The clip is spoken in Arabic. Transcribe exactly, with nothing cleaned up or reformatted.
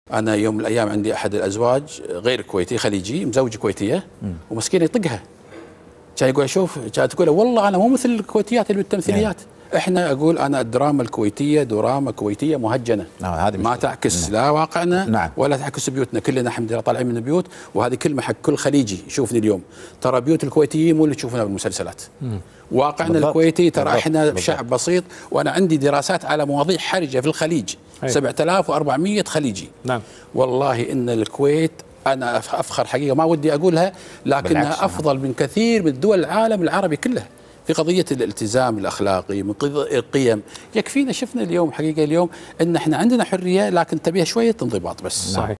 أنا يوم من الأيام عندي أحد الأزواج غير كويتي خليجي مزوج كويتية ومسكين يطقها. كان يقول شوف، كانت تقول والله أنا مو مثل الكويتيات اللي بالتمثيليات. احنا اقول انا الدراما الكويتيه دراما كويتيه مهجنه. آه ما تعكس نعم. لا واقعنا نعم. ولا تعكس بيوتنا، كلنا الحمد لله طالعين من البيوت، وهذه كلمه حق كل خليجي يشوفني اليوم، ترى بيوت الكويتيين مو اللي تشوفونها بالمسلسلات. مم. واقعنا بالضبط. الكويتي ترى بالضبط. احنا بالضبط. شعب بسيط، وانا عندي دراسات على مواضيع حرجه في الخليج، سبعة آلاف وأربعمئة خليجي. نعم. والله ان الكويت انا افخر حقيقه، ما ودي اقولها لكنها افضل من كثير من دول العالم العربي كله في قضية الالتزام الأخلاقي، من القيم. يكفينا شفنا اليوم حقيقة اليوم أن احنا عندنا حرية لكن تبيها شوية انضباط بس. صحيح.